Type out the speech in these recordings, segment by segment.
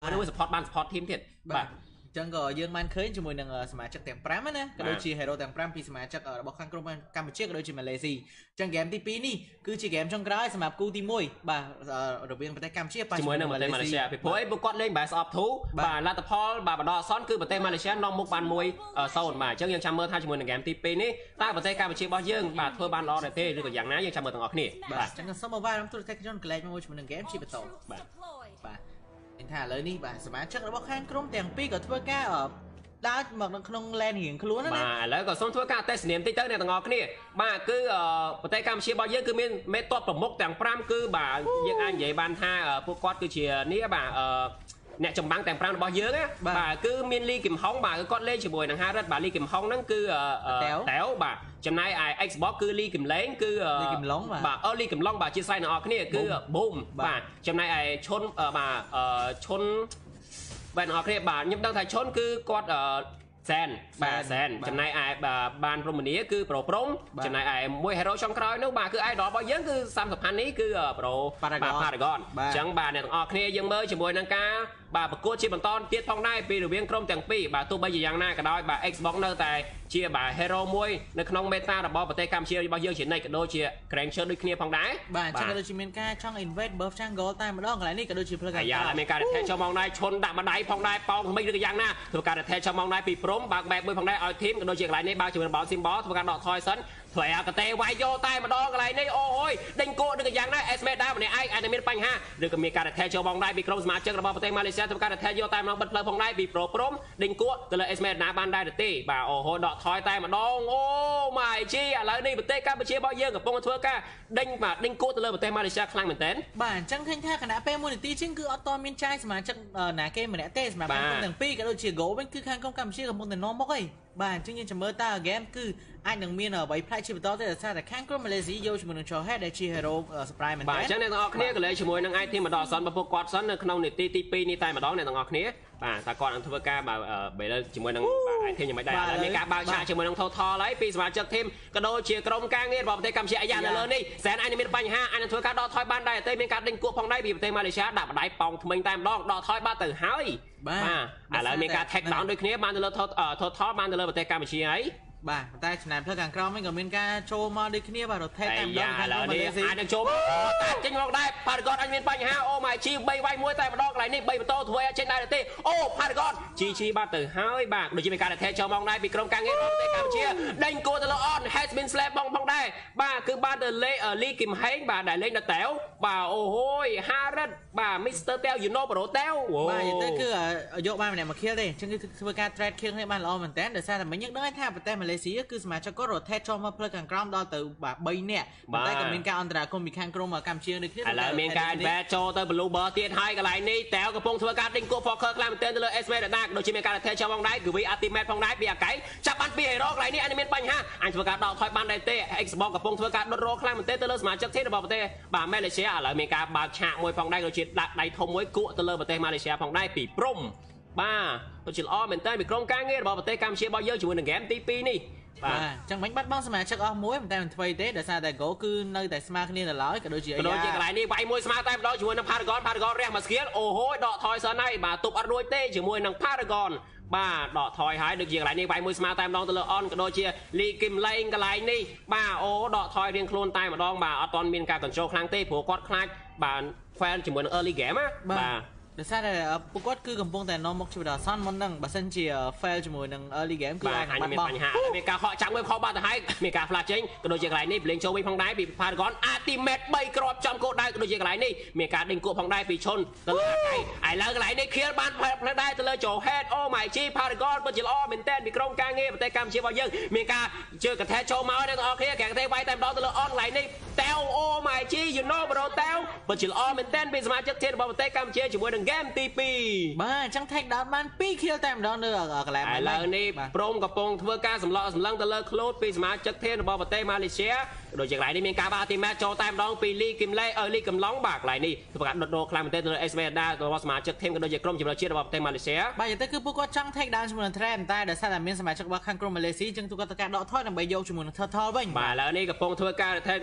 nó mới support team thiệtបាទចឹងក៏យើងបានឃើញជាមួយនឹងសមាជិកទាំង5ណាក៏ដូចជា hero ទាំង5ពីសមាជិករបស់ខាងក្រុមកម្ពុជាក៏ដូចជាម៉ាឡេស៊ីចឹងហ្គេមទី2នេះគឺជាហ្គេមចុងក្រោយសម្រាប់គូទី1បាទរវាងប្រទេសកម្ពុជាជាមួយនឹងប្រទេសម៉ាឡេស៊ីពីព្រោះអីពួកគាត់លេងបែរស្អប់ធូបាទលទ្ធផលបាទបដអសនគឺប្រទេសម៉ាឡេស៊ីនាំមុខបាន1-0បាទអញ្ចឹងយើងចាំមើលថាជាមួយនឹងហ្គេមទី2នេះតើប្រទេសកម្ពុជារបស់យើងបាទធ្វើបានល្អដែរទេឬក៏យ៉ាងណាយើងចាំមើលទាំងអស់គ្នាបាទចឹងសូមអរគុណទូរទស្សនិកជនកន្លែងមកជាមួយនឹងហ្គេមជាបន្តបាទថាឥឡូវនេះបាទសមាជិករបស់ខាងក្រុមទាំងពីរក៏ធ្វើការដើរមកនៅក្នុង lane រៀងខ្លួនណាបាទឥឡូវក៏សូមធ្វើការតេស្តនាមតិចទៅអ្នកទាំងអស់គ្នាបាទគឺប្រទេសកម្ពុជារបស់យើងគឺមានមេតបប្រមុខទាំង5គឺបាទយើងអាចនិយាយបានថាពួកគាត់គឺជានេះបាទអ្នកចម្បាំងទាំង5របស់យើងណាបាទគឺមានលីគឹមហុងបាទគឺគាត់លេងជាមួយនឹងហារិតបាទលីគឹមហុងហ្នឹងគឺតែវបាទចំណែកឯ Xbox គឺលីគឹមលេងគឺលីគឹមឡុងបាទលីគឹមឡុងបាទជាស្រ័យអ្នកនរគ្នាគឺ Boom បាទចំណែកឯឈុនបាទឈុនបាទអ្នកនរគ្នាបាទខ្ញុំដឹងថាឈុនគឺគាត់សែនបាទសែនចំណែកឯបានព្រមនីគឺប្រូព្រំចំណែកឯមួយ hero ចុងក្រោយនោះបាទគឺ idol របស់យើងគឺ30ផាន់នេះគឺប្រូបាទ Paragon អញ្ចឹងបាទអ្នកទាំងអស់គ្នាយើងមើលជាមួយនឹងការបាទប្រកួតជាបន្តទៀតផងដែរពីរវាងក្រុមទាំងពីរបាទទោះបីជាយ៉ាងណាក៏ដោយបាទ Xbox នៅតែជាបាទ hero មួយនៅក្នុង meta របស់ប្រទេសកម្ពុជារបស់យើងជានិច្ចក៏ដូចជា Granger ដូចគ្នាផងដែរបាទអញ្ចឹងក៏ដូចជាមានការចង់ invade buff jungle តែម្ដងកន្លែងនេះក៏ដូចជាផ្លូវការយ៉ាងមានការ detect ចូលមកដែរឈុនដាក់ម្ដាយផងដែរប៉ោងថ្មីឬក៏យ៉ាងណាធ្វើការ detect ចូលមកដែរពីព្រំបើក បែបមួយផងដែរឲ្យធីមក៏ដូចជាកន្លែងនេះបើកជាមួយបោល symbol ធ្វើការដកថយសិនធ្វើឲ្យកតេវាយយកតែម្ដងកន្លែងនេះអូយដេញគក់ឬក៏យ៉ាងណា Esme ដែរម្នាក់ឯងអាចមានបញ្ហាឬក៏មានការ detect ចូលមកដែរពីក្រុមសមាជិករបស់ប្រទេសម៉ាឡេស៊ីធ្វើការ detect យកតែម្ដងបិទផ្លូវផងដែរពីប្រូព្រំដេញគក់ទៅលើ Esme ណាបានដែរទេបាទអូហូដកថយតែម្ដងអូ my g ឥឡូវនេះប្រទេសកម្ពុជារបស់យើងកំពុងធ្វើការដេញបាទដេញគក់ទៅលើប្រទេសម៉ាឡេស៊ីខ្លាំងមែនទែនបាទអញ្ចឹងឃើញថាគណៈពេល1នាទីជាងគឺអត់តមានចាយសមាជិកណាគេម្នាក់ទេសម្រាប់ក្រុមទាំងពីរក៏ដូចជា Go វិញគឺខាងក្រុមកម្ពុជាកំពុងតែនាំមុខអីបាទអញ្ចឹងយើងចាំមើលតើ game គឺអាចនឹងមានអ្វីផ្លែកជាបន្តទេដោយសារតែខាងក្រុមម៉ាឡេស៊ីយកជាមួយនឹង Chohead ដែលជា hero surprise មែនទេបាទអញ្ចឹងអ្នកទាំងអស់គ្នាក៏លេងជាមួយនឹង IT ម្ដងអសនរបស់ពួកគាត់សិននៅក្នុងនាទីទី2នេះតែម្ដងអ្នកទាំងអស់គ្នាបាទតើគាត់នឹងធ្វើការបាទជាមួយនឹងបាទ IT យ៉ាងម៉េចដែរឥឡូវមានការបើកឆាកជាមួយនឹង Total ហើយពីសមាជិក team ក៏ដូចជាក្រុមការងាររបស់ប្រទេសកម្ពុជាអាយ៉ានៅលើនេះសែនអាចមានបញ្ហាអាចនឹងធ្វើការដកថយបានដែរតែមានការដេញគក់ផងដែរពីប្រទេសម៉ាឡេស៊ីដាក់បណ្ដាយប៉ោងថ្មិញតែម្ដងដកថយបាត់ទៅហើយបាទឥឡូវមានការ take down ដូចគ្នាបានទៅលើ Total បានទៅលើប្រទេសកម្ពុជាហើយបាទតែចំណាយផ្លូវខាងក្រោមវិញក៏មានការចូលមកដូចគ្នាបាទ rotate តែម្ដងខាងម៉ាឡេស៊ីអាចនឹងចូលតែចេញមកដែរ Paragon អាចមានបញ្ហាអូ my g 3វាយ1តែម្ដងកន្លែងនេះ3បន្ទោធ្វើឲ្យចេញដែរទេអូ Paragon GG បាត់ទៅហើយបាទដូចជាមានការ rotate ចូលមកដែរពីក្រុមការងាររបស់ប្រទេសកម្ពុជាដេញគួរទៅលើ on has been slap ផងដែរបាទគឺបានទៅលេលីគឹមហេងបាទដែលលេងដល់តែវបាទអូហូយហារិតបាទ Mr. តែវ you know ប្រូតែវបាទទៅគឺយកបានម្នាក់មក kill ទេអញ្ចឹងគឺធ្វើការ trade kill គ្នាបានល្អមែនតើដោយសារតែមិញយើងដឹងថាប្រទេសម៉ាឡេស៊ីគឺសមាជិកគាត់ rotate ចូលមកផ្លូវខាងក្រោមដល់ទៅបាទ3នាក់តែក៏មានការអន្តរាគមន៍ពីខាងក្រុមកម្ពុជាដូចគ្នាឥឡូវមានការ invade ចូលទៅ blue bar ទៀតហើយកន្លែងនេះតែវកំពុងធ្វើការដេញគក់ focus ខ្លាំងមែនទែនទៅលើ Esme ដាដូចជាមានការ rotate ចូលមកដែរគឺ ultimate ផងដែរពីអាកៃចាប់បានពី hero កន្លែងនេះអាចមានបញ្ហាអាចធ្វើការដកថយបានដែរទេ Xbox កំពុងធ្វើការដុតរោខ្លាំងមែនទែនទៅលើសមាជិកទៀតរបស់ប្រទេសបាទម៉ាឡេស៊ីឥឡូវមានការបើកឆាកមួយផងដែរដូចជាដាក់ដៃធំមួយគក់ទៅលើប្រទេសម៉ាឡេស៊ីផងដែរពីព្រំបាទដូចជាល្អមែនតើពីក្រុមការងាររបស់ប្រទេសកម្ពុជារបស់យើងជាមួយនឹង game ទី2នេះបាទចឹងមិញបាត់បង់សមាជិកអស់មួយតែមិនធ្វើទេដោយសារតែ Go គឺនៅតែស្មើគ្នានៅឡើយក៏ដូចជាកន្លែងនេះវាយមួយស្មើតែម្ដងជាមួយនឹង Paragon រះមួយស្គៀលអូហូយដកថយសិនហើយបាទទប់អត់រួចទេជាមួយនឹង Paragon បាទដកថយហើយដូចជាកន្លែងនេះវាយមួយស្មើតែម្ដងទៅលើ on ក៏ដូចជាលីគឹមលេងកន្លែងនេះបាទអូដកថយរៀងខ្លួនតែម្ដងបាទអត់ទាន់មានការ control ខ្លាំងទេព្រោះគាត់ខ្លាចបាទ fail ជាមួយនឹង early game ណាបាទដោយសារតែពួកគាត់គឺកំពុងតែនាំមុខជាដល់អសន្នមុនហ្នឹងបើសិនជា fail ជាមួយនឹង early game គឺអាចមានបញ្ហាមានការហក់ចាំមួយខកបាត់ទៅហើយមានការ flash ចេញក៏ដូចជាកន្លែងនេះលេងចូលវិញផងដែរពី Paragon ultimate 3គ្រាប់ចំគោលដៅក៏ដូចជាកន្លែងនេះមានការដេញគក់ផងដែរពីឈុនទៅលើអាកៃឥឡូវកន្លែងនេះ kill បានផ្លែដែរទៅលើ Chohead oh my g Paragon ពិតជាល្អមែនតើពីក្រុមការងារប្រទេសកម្ពុជារបស់យើងមានការជឿកថែចូលមកអ្នកទាំងអស់គ្នាកែកថែវាយតែម្ដងទៅលើ on កន្លែងនេះតែវ oh my g you know ប្រូតែវពិតជាល្អមែនតើពីសមាជិកទៀតរបស់ប្រទេសកម្ពុជាជាមួយនឹង game ទី2 បាទអញ្ចឹង take down បាន2 kill តែម្ដងនៅកន្លែងឥឡូវនេះព្រមកំពុងធ្វើការសម្លក់សម្លឹងទៅលើខ្លួនពីសមាជិកធានរបស់ប្រទេសម៉ាឡេស៊ីដូចជាកន្លែងនេះមានការបាល់ទីម៉ាចូលតែម្ដងពីលីគឹមលេលីគឹមឡុងបាទកន្លែងនេះធ្វើការដុតរោខ្លាំងមែនទែនទៅលើ Esme ដារបស់សមាជិកធានក៏ដូចជាក្រុមជម្រើសជាតិរបស់ប្រទេសម៉ាឡេស៊ីបាទយទៅគឺពួកគាត់ចង់ take down ជាមួយនឹង Trend តែដោយសារតែមានសមាជិករបស់ខាងក្រុមម៉ាឡេស៊ីអញ្ចឹងទូគាត់ទៅការដកថយដើម្បីយកជាមួយនឹង Total វិញបាទឥឡូវនេះកំពុងធ្វើការ attack ដូចជាបើកឆ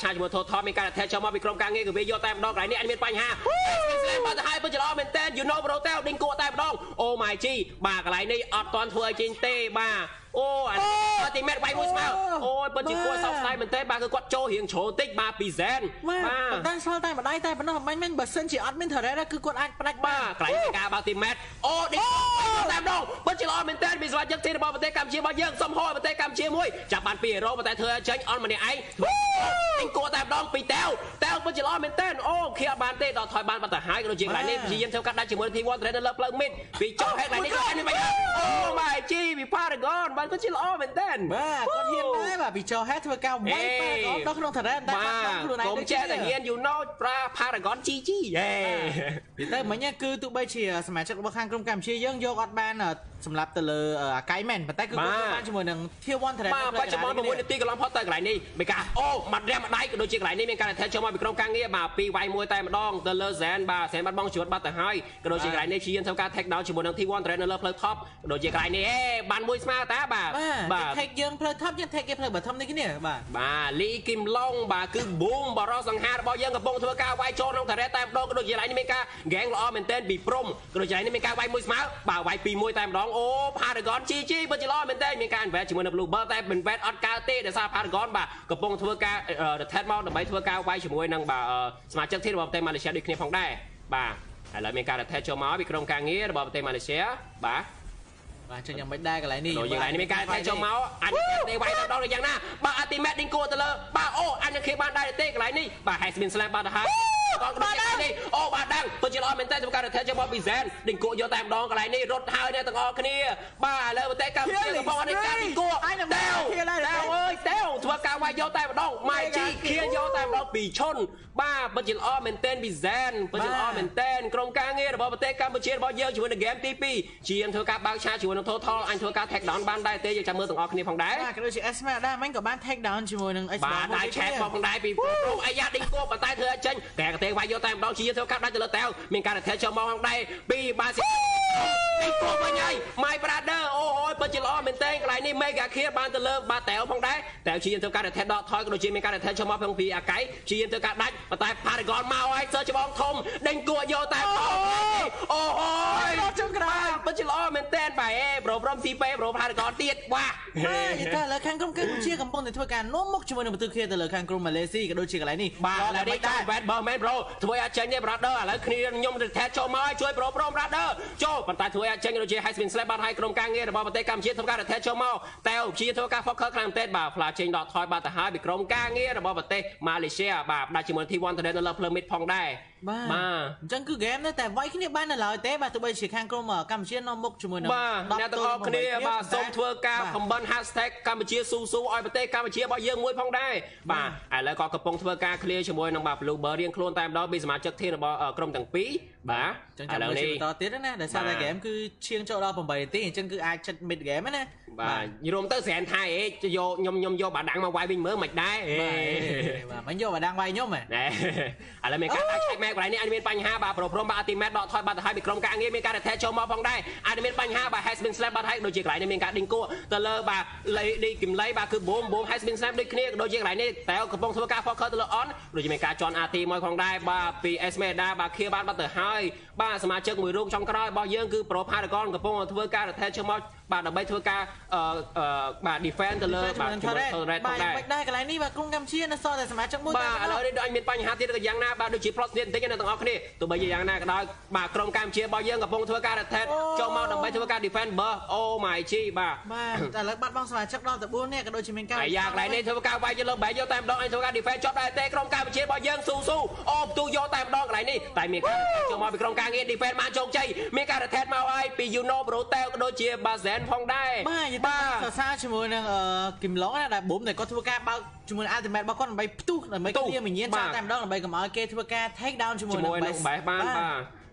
ឆាជាមួយថតថតមានការថែចូលមកពីក្រុមការងារគឺវាយកតែម្ដងកន្លែងនេះអត់មានបញ្ហាបាទទៅហើយពិតជាល្អមែនតើ you know ប្រូតេដេញគួរតែម្ដងអូ my g បាទកន្លែងនេះអត់ទាន់ធ្វើឲ្យចេញទេបាទអូអាទីមេតវាយមួយស្មើអូយពិតជាគួរសោកស្ដាយមែនទេបាទគឺគាត់ចូលរៀងជ្រុលតិចបាទពីសែនបាទតែស្គាល់តែម្ដាយតែប៉ុណ្ណោះមិនមែនបើសិនជាអត់មាន Thread គឺគាត់អាចផ្ដាច់បាទកន្លែងការបើទីមេតអូដេញតែម្ដងពិតជាល្អមែនទេមានសមាជិកទីរបស់ប្រទេសកម្ពុជារបស់យើងសុំហោប្រទេសកម្ពុជាមួយចាប់បាន2-0ប៉ុន្តែធ្វើឲ្យចេញអន់ម្នាក់ឯងដេញគួរតែម្ដងពីតែវពិតជាល្អមែនទេអូខៀអត់បានទេដល់ថយបានបាត់ទៅហើយកន្លែងនេះនេះព្យាយាមធ្វើកាត់ដាច់ជាមួយទី1 Thread នៅលើផ្លូវមីតពីចុះហេតុកន្លែងនេះគាត់នេះមិនអូ my g ពី Paragon បានពិតជាល្អមែនទេបាទគាត់ហ៊ានដែរបាទពីចុះហេតុធ្វើការវាយ Paragon ដល់ក្នុង Thread តែបាត់ខ្លួនឯងកុំចេះតែហ៊ាន you know ប្រើ Paragon GG ហេពីទៅមិញគឺទោះបីជាសមាជិករបស់ខាងក្រុមកម្ពុជាយើងយកអត់បានសម្រាប់ទៅលើអាកៃមែនប៉ុន្តែគឺគាត់បានជាមួយនឹង Tier 1 Thread បាទបច្ចុប្បន្ន6នាទីកន្លងផុតទៅកន្លែងនេះមានការអូបាត់រាំម្ដាយក៏ដូចជាកន្លែងនេះមានការថែចូលមកពីក្រុមការងារបាទពីវាយមួយតែម្ដងទៅលើ Zen បាទ Zen បាត់បង់ជីវិតបាត់ទៅហើយក៏ដូចជាកន្លែងនេះជាធ្វើការ take down ជាមួយនឹង Tier 1 Thread នៅលើផ្លូវ top ក៏ដូចជាកន្លែងនេះបានមួយស្មើតាបាទ take យើងផ្លូវ top យើង take គេផ្លូវ bottom នេះគ្នាបាទលីគីមឡុងបាទគឺ boom បរោះសង្ហារបស់យើងកំពុងធ្វើការវាយចូលក្នុង Thread តែម្ដងក៏ដូចជាកន្លែងនេះមានការ gang ល្អមែនទែនពីព្រំក៏ដូចជាកន្លែងនេះមានការវាយមួយស្មើបាទវាយ2-1តែម្ដងអូ Paragon GG ពិតជាល្អមែនទែនមានការ invest ជាមួយនឹង Bluebird តែ invest អត់កើតទេដោយសារ Paragon បាទកំពុងធ្វើការ retest មកដើម្បីធ្វើការវាយជាមួយនឹងបាទសមាជិកទីរបស់ប្រទេសម៉ាឡេស៊ីដូចគ្នាផងដែរបាទឥឡូវមានការ retest ចូលមកពីក្រុមការងាររបស់ប្រទេសម៉ាឡេស៊ីបាទបាទចឹងយ៉ាងមិនដែរកន្លែងនេះកន្លែងនេះមានការថែចូលមកអញទេវាយទៅដល់យ៉ាងណាបាទអតិមេតដេញគួរទៅលើបាទអូអញនឹងគេបានដែរទេកន្លែងនេះបាទ has been slam បាទទៅហើយបាទនេះអូបាទដឹងពិតជាល្អមែនតើសម្រាប់ការថែចូលមកពី Zen ដេញគួរយកតែម្ដងកន្លែងនេះរត់ហើយអ្នកទាំងអស់គ្នាបាទឥឡូវប្រទេសកម្ពុជាកំពុងតែការដេញគួរតែអើយតែធ្វើការវាយយកតែម្ដង my g ឃៀយកតែម្ដងពីឈុនបាទពិតជាល្អមែនតើពី Zen ពិតជាល្អមែនតើក្រុមការងាររបស់ប្រទេសកម្ពុជារបស់យើងជាមួយនឹង game ទី2ជាធ្វើការបើកឆាជាមួយនឹង Total អញធ្វើការ take down បានដែរទេយើងចាំមើលទាំងអស់គ្នាផងដែរបាទក៏ដូចជា Esma ដែរមិញក៏បាន take down ជាមួយនឹង Xbox បាទដែរ chat មកផងដែរពីព្រោះអាយ៉ាដេញគួរប៉ុន្តែធ្វើឲ្យចេញតែកទេវាយយកតែម្ដងជាធ្វើការដាច់ទៅលើតែវមានការ retest ចូលមកផងដែរពីបាទដេញគួរវិញហើយ my brother អូយពិតជាល្អមែនតើកន្លែងនេះ mega kill បានទៅលើបាទតែវផងដែរតែជាធ្វើការ retest ដកថយក៏ដូចជាមានការ retest ចូលមកផងពីអាកៃជាធ្វើការដាច់ប៉ុន្តែ Paragon មកហើយសើច្បងធំដេញគួរយកតែអូយជើងក្រៅពិតជាល្អមែនតើបាទប្រូព្រមស៊ីពេប្រូ Paragon ទៀតបាទនិយាយទៅលើខាងក្រុមកម្ពុជាកំពុងតែធ្វើការនាំមុខជាមួយនឹងបន្ទុកគ្នាទៅលើខាងក្រុមម៉ាឡេស៊ីក៏ដូចជាកន្លែងនេះបាទឥឡូវនេះតែបែតបើមែនប្រូធ្វើឲ្យចេញទេ brother ឥឡូវគ្នាខ្ញុំទៅថែចូលមកជួយប្រូព្រម brother ចូលប៉ុន្តែធ្វើឲ្យចេញក៏ដូចជា has been slap បាត់ហើយក្រុមការងាររបស់ប្រទេសកម្ពុជាធ្វើការថែចូលមកតែជាធ្វើការ focus ខ្លាំងមែនតើបាទផ្លាចេញដកថយបាត់ទៅហើយពីក្រុមការងាររបស់ប្រទេសម៉ាឡេស៊ីបាទដាច់ជាមួយ T1 Thread នៅលើផ្លូវ mid ផងដែរបាទអញ្ចឹងគឺ game នៅតែវាយគ្នាបាននៅឡើយទេបាទទោះបីជាខាងក្រុមកម្ពុជានាំមុខជាមួយនឹងបាទអ្នកទាំងអស់គ្នាបាទសូមធ្វើការ comment hashtag កម្ពុជាស៊ូស៊ូឲ្យប្រទេសកម្ពុជារបស់យើងមួយផងដែរបាទឥឡូវក៏កំពុងធ្វើការ clear ជាមួយនឹងបាទ Bluebird រៀងខ្លួនតែម្ដងពីសមាជិកធានរបស់ក្រុមទាំងពីរបាទឥឡូវនេះបន្តទៀតណាដោយសារតែ game គឺឈៀងចូលដល់8នាទីអញ្ចឹងគឺអាចចិត្ត mid game ណាបាទរួមទៅស្រានថៃអេយកខ្ញុំយកបាដាំងមកវាយវិញមើលមិនដែរបាទមិនយកបាដាំងវាយខ្ញុំហ៎ណែឥឡូវមានការឆែកម៉ែកន្លែងនេះអាចមានបញ្ហាបាទព្រមបាទអតិមេតដកថយបាត់ទៅហើយពីក្រុមការងារមានការថែចូលមកផងដែរអាចមានបញ្ហាបាទ has been slap បាត់ហើយដូចជាកន្លែងនេះមានការដេញគួរទៅលើបាទលីគឹមលៃបាទគឺ boom has been slap ដូចគ្នាដូចជាកន្លែងនេះតែកំពុងធ្វើការ focus ទៅលើ on ដូចជាមានការជន់ RT មកផងដែរបាទពី Esmeda បាទឃៀបានបាត់ទៅហើយបាទសមាជិកមួយរូបចំក្រោយរបស់យើងគឺ Pro Paragon កំពុងធ្វើការថែចូលមកបាទដើម្បីធ្វើការបាទ defend ទៅលើបាទ Thread ផងដែរបាទមិនដែរកន្លែងនេះបាទក្រុមកម្ពុជានៅសល់តែសមាជិកមួយបាទឥឡូវនេះដូចមានបញ្ហាទៀតក៏យ៉ាងណាបាទដូចជា plot ទៀតបន្តិចណាទាំងអស់គ្នាទោះបីយ៉ាងណាក៏ដោយបាទក្រុមកម្ពុជារបស់យើងកំពុងធ្វើការ retest ចូលមកដើម្បីធ្វើការ defend បើ oh my g បាទតែឥឡូវបាត់បង់សមាជិកដល់ទៅ4នាក់ក៏ដូចជាមានការយ៉ាងកន្លែងនេះធ្វើការវាយយកលើបែកយកតែម្ដងឲ្យធ្វើការ defend ចប់ដែរទេក្រុមកម្ពុជារបស់យើងស៊ូស៊ូអូផ្ទុះយកតែម្ដងកន្លែងនេះតែមានការចូលមកពីក្រុមការងារ defend បានជោគជ័យមានការ retest មកហើយពី Uno Brotel ក៏ដូចជា Bazen ផងដែរបាទសរសើរជាមួយនឹងគឹមឡុងណាដែលប៊ុំតែគាត់ធ្វើការបើកជាមួយ ultimate របស់គាត់ដើម្បីផ្ទុះដើម្បីគ្លៀមញៀនចោលតែម្ដងដើម្បីកុំឲ្យគេធ្វើការ take down ជាមួយនឹង base បាទ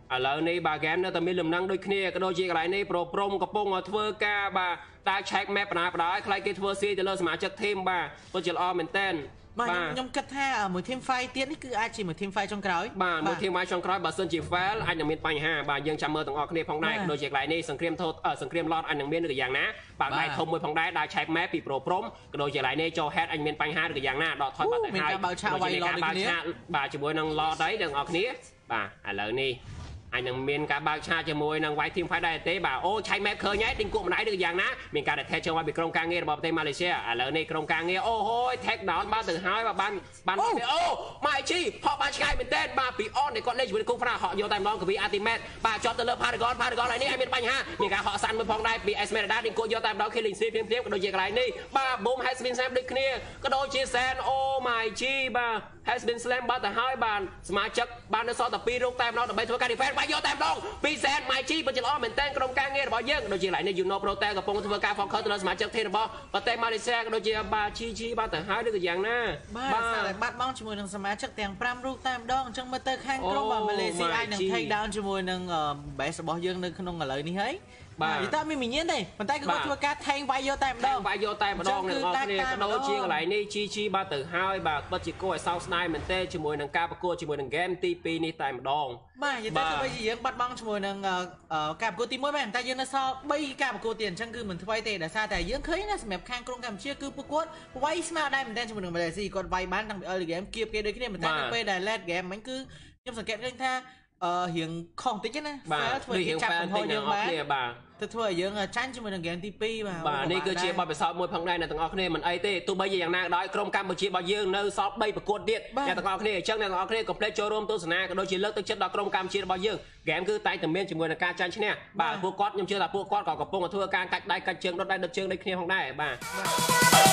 ឥឡូវនេះបាទ game នៅតែមានលំនឹងដូចគ្នាក៏ដូចជាកន្លែងនេះប្រព្រំកំពុងធ្វើការបាទដើរ check map បណ្ដាឲ្យខ្លាចគេធ្វើស៊ីទៅលើសមាជិក team បាទពិតជាល្អមែនតើបាទខ្ញុំគិតថាមួយ team fight ទៀតនេះគឺអាចជាមួយ team fight ចុងក្រោយបាទមួយ team fight ចុងក្រោយបើសិនជា fail អាចនឹងមានបញ្ហាបាទយើងចាំមើលទាំងអស់គ្នាផងដែរដូចជាកន្លែងនេះសង្គ្រាមសង្គ្រាមឡតអាចនឹងមានឬក៏យ៉ាងណាបាទដៃធំមួយផងដែរដើរ check map ពីប្រព្រំក៏ដូចជាកន្លែងនេះចូល head អាចមានបញ្ហាឬក៏យ៉ាងណាដកថយបាត់ទៅហើយបើឆាវាយឡតដូចគ្នាបាទជាមួយនឹងឡតđấyទាំងអស់គ្នាបាទឥឡូវនេះអញនឹងមានការបើកឆាជាមួយនឹង White Team Fight ដែរទេបាទអូឆៃ map ឃើញហើយដេញគក់ម្ដាយឬយ៉ាងណាមានការ detect ចូលមកពីក្រុមការងាររបស់ប្រទេសម៉ាឡេស៊ីឥឡូវនេះក្រុមការងារអូហូយ take down បានទៅហើយបាទបានអូម៉ៃជីហក់បានឆ្ងាយមែនតើបាទពីអនដែលគាត់លេងជាមួយគូហ្វ្រាហក់យកតែម្ដងកវី Ultimate បាទជាប់ទៅលើ Paragon ហើយនេះមានបញ្ហាមានការហក់សាន់មួយផងដែរពី Esmeralda ដេញគក់យកតែម្ដង Killing Spree ភ្លាមក៏ដូចជាកន្លែងនេះបាទ Boom has been slam ដូចគ្នាក៏ដូចជា Sen អូម៉ៃជីបាទ has been slam បាត់ទៅហើយបាទសមាជិកបាននៅសល់តែ2រូបតែម្ដងដើម្បីធ្វើការ defense បាទយកតែម្ដងពីសែនម៉ៃជីពិតជាល្អមែនតើក្រុមការងាររបស់យើងដូចជាកន្លែងនេះ Juno Prote កំពុងធ្វើការ focus ទៅលើសមាជិក team របស់ប្រទេសម៉ាឡេស៊ីក៏ដូចជាបាទ GG បាទទៅហើយឬក៏យ៉ាងណាបាទតែបាត់បង់ជាមួយនឹងសមាជិកទាំង5រូបតែម្ដងអញ្ចឹងមើលទៅខាងក្រុមរបស់ម៉ាឡេស៊ីអាចនឹង take down ជាមួយនឹង base របស់យើងនៅក្នុងឥឡូវនេះហើយបាទនិយាយទៅមានញញទេប៉ុន្តែគាត់ធ្វើការថែងវាយយកតែម្ដងវាយយកតែម្ដងអ្នកនរគ្នាក៏ដូចជាកន្លែងនេះ GG បាទទៅហើយបាទពិតជាគួរឲ្យសោកស្ដាយមែនទេជាមួយនឹងការប្រកួតជាមួយនឹង game ទី2នេះតែម្ដងបាទនិយាយទៅបើជាយើងបាត់បង់ជាមួយនឹងការប្រកួតទី1មែនតែយើងនៅសល់3ការប្រកួតទៀតអញ្ចឹងគឺមិនថ្មីទេដោយសារតែយើងឃើញណាសម្រាប់ខាងក្រុមកម្ពុជាគឺពួកគាត់វាយស្មើដែរមែនតើជាមួយនឹងម៉ាឡេស៊ីគាត់វាយបានតាំងពី early game គៀបគេដូចគ្នាប៉ុន្តែនៅពេលដែល late game ហ្នឹងគឺខ្ញុំសង្កេតឃើញថារៀងខុសតិចណា fail ធ្វើចាប់កំហុសយើងបាទទៅធ្វើឲ្យយើងចាញ់ជាមួយនឹង game ទី2 បាទនេះគឺជាបទពិសោធន៍មួយផងដែរអ្នកទាំងអស់គ្នាមិនអីទេទោះបីជាយ៉ាងណាក៏ដោយក្រុមកម្ពុជារបស់យើងនៅសល់3ប្រកួតទៀតអ្នកទាំងអស់គ្នាអញ្ចឹងអ្នកទាំងអស់គ្នាកុំភ្លេចចូលរួមទស្សនាក៏ដូចជាលើកទឹកចិត្តដល់ក្រុមកម្ពុជារបស់យើង game គឺតែងតែមានជាមួយនឹងការចាញ់ឈ្នះបាទពួកគាត់ខ្ញុំជឿថាពួកគាត់ក៏កំពុងធ្វើការកាច់ដៃកាច់ជើងដុតដៃដុតជើងដូចគ្នាផងដែរបាទ